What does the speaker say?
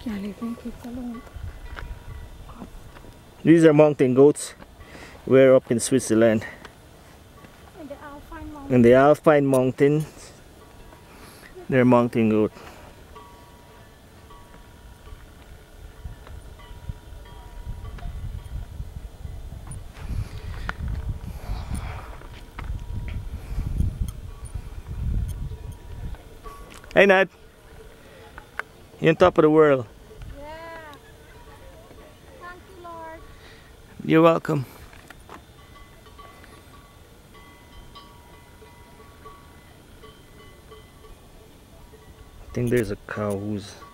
Can't leave my kids alone. These are mountain goats. We're up in Switzerland. In the Alpine Mountain. In the Alpine Mountains. They're mountain goat. Hey Nat, you're on top of the world. Yeah. Thank you, Lord. You're welcome. I think there's a cow who's